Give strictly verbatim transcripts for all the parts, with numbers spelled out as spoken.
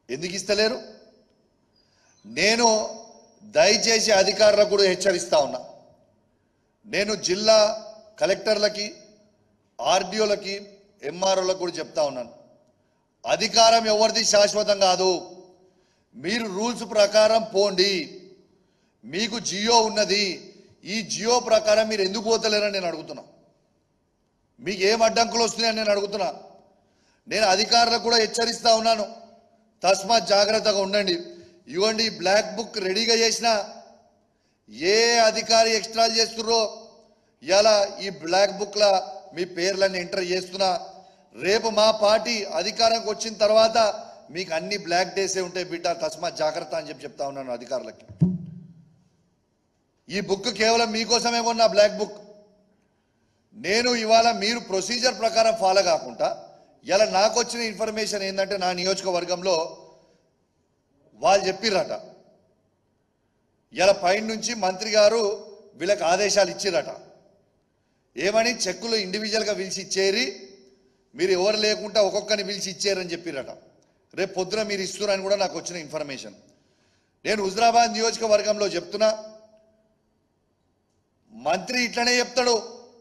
ఎందుకు ఇస్తలేరు? నేను దయచేసి అధికారులకు కూడా హెచ్చరిస్తా ఉన్నా. నేను జిల్లా కలెక్టర్లకి, ఆర్డీఓలకి, ఎంఆర్ఓలకు కూడా చెప్తా ఉన్నాను, అధికారం ఎవరిది శాశ్వతం కాదు. మీరు రూల్స్ ప్రకారం పోండి. మీకు జియో ఉన్నది, ఈ జియో ప్రకారం మీరు ఎందుకు పోతలేరని నేను అడుగుతున్నా. మీకు ఏం అడ్డంకులు వస్తున్నాయని నేను అడుగుతున్నా. నేను అధికారులకు కూడా హెచ్చరిస్తా ఉన్నాను, తస్మాత్ జాగ్రత్తగా ఉండండి. ఇవ్వండి, బ్లాక్ బుక్ రెడీగా చేసిన ఏ అధికారి ఎక్స్ట్రా చేస్తుర్రో ఇలా ఈ బ్లాక్ బుక్లా మీ పేర్లను ఎంటర్ చేస్తున్నా. రేపు మా పార్టీ అధికారానికి వచ్చిన తర్వాత మీకు అన్ని బ్లాక్ డేసే ఉంటాయి బిడ్డ, తస్మాత్ జాగ్రత్త అని చెప్పి చెప్తా ఉన్నాను అధికారులకి. ఈ బుక్ కేవలం మీకోసమే కొన్నా, బ్లాక్ బుక్. నేను ఇవాళ మీరు ప్రొసీజర్ ప్రకారం ఫాలో కాకుండా ఇలా నాకు వచ్చిన ఇన్ఫర్మేషన్ ఏంటంటే, నా నియోజకవర్గంలో వాళ్ళు చెప్పిర్రట, ఇలా పైన నుంచి మంత్రి గారు వీళ్ళకి ఆదేశాలు ఇచ్చిరట. ఏమని? చెక్కులు ఇండివిజువల్గా పిలిచి ఇచ్చేరి, మీరు ఎవరు లేకుండా ఒక్కొక్కరిని పిలిచి ఇచ్చారని చెప్పిరట. రేపు పొద్దున మీరు ఇస్తున్నారని కూడా నాకు వచ్చిన ఇన్ఫర్మేషన్. నేను హుజరాబాద్ నియోజకవర్గంలో చెప్తున్నా, మంత్రి ఇట్లనే చెప్తాడు.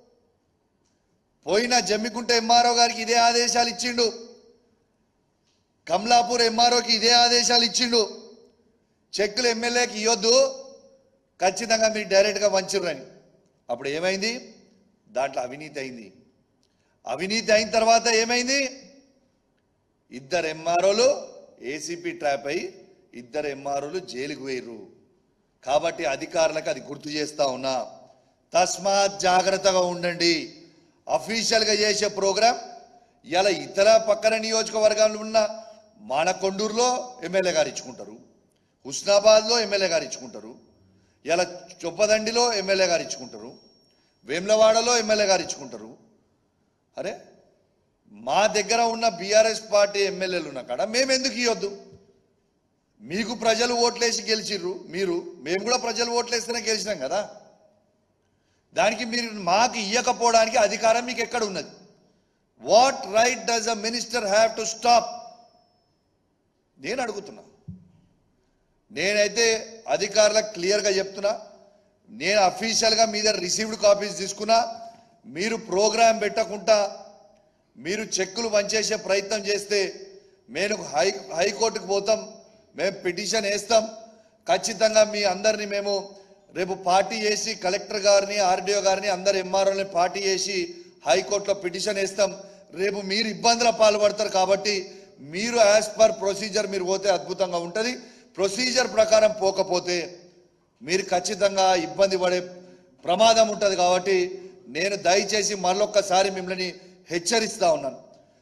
పోయిన జమ్మికుంట ఎంఆర్ఓ గారికి ఇదే ఆదేశాలు ఇచ్చిండు, కమలాపూర్ ఎంఆర్ఓకి ఇదే ఆదేశాలు ఇచ్చిండు. చెక్కులు ఎమ్మెల్యేకి ఇవ్వద్దు, ఖచ్చితంగా మీరు డైరెక్ట్గా వంచిర్రని. అప్పుడు ఏమైంది? దాంట్లో అవినీతి అయింది. అవినీతి అయిన తర్వాత ఏమైంది? ఇద్దరు ఎంఆర్ఓలు ఏసీపీ ట్రాప్ అయ్యి ఇద్దరు ఎంఆర్ఓలు జైలుకు పోయిర్రు. కాబట్టి అధికారులకు అది గుర్తు చేస్తా ఉన్నా, తస్మాత్ జాగ్రత్తగా ఉండండి. అఫీషియల్గా చేసే ప్రోగ్రాం ఇలా ఇతర పక్కన నియోజకవర్గాలు ఉన్న మానకొండూరులో ఎమ్మెల్యే గారు ఇచ్చుకుంటారు, హుస్నాబాద్లో ఎమ్మెల్యే గారు ఇచ్చుకుంటారు, ఇలా చొప్పదండిలో ఎమ్మెల్యే గారు ఇచ్చుకుంటారు, వేములవాడలో ఎమ్మెల్యే గారు ఇచ్చుకుంటారు. అరే, మా దగ్గర ఉన్న బీఆర్ఎస్ పార్టీ ఎమ్మెల్యేలు ఉన్న కాడ మేము ఎందుకు ఇవ్వద్దు? మీకు ప్రజలు ఓట్లేసి గెలిచిర్రు, మీరు మేము కూడా ప్రజలు ఓట్లేస్తేనే గెలిచినాం కదా. దానికి మీరు మాకు ఇవ్వకపోవడానికి అధికారం మీకు ఎక్కడ ఉన్నది? What right does a minister have to stop? నేను అడుగుతున్నా. నేనైతే అధికారులకు క్లియర్గా చెప్తున్నా, నేను అఫీషియల్గా మీ దగ్గర రిసీవ్డ్ కాపీస్ తీసుకున్నా. మీరు ప్రోగ్రాం పెట్టకుండా మీరు చెక్కులు వంచేసే ప్రయత్నం చేస్తే మేము హై హైకోర్టుకు పోతాం, మేము పిటిషన్ వేస్తాం. ఖచ్చితంగా మీ అందరినీ మేము రేపు పార్టీ చేసి కలెక్టర్ గారిని, ఆర్డీఓ గారిని, అందరు ఎంఆర్ఓని పార్టీ చేసి హైకోర్టులో పిటిషన్ వేస్తాం. రేపు మీరు ఇబ్బందుల పాల్పడతారు. కాబట్టి మీరు యాజ్ పర్ ప్రొసీజర్ మీరు పోతే అద్భుతంగా ఉంటుంది. ప్రొసీజర్ ప్రకారం పోకపోతే మీరు ఖచ్చితంగా ఇబ్బంది పడే ప్రమాదం ఉంటుంది. కాబట్టి నేను దయచేసి మరొక్కసారి మిమ్మల్ని హెచ్చరిస్తా ఉన్నాను.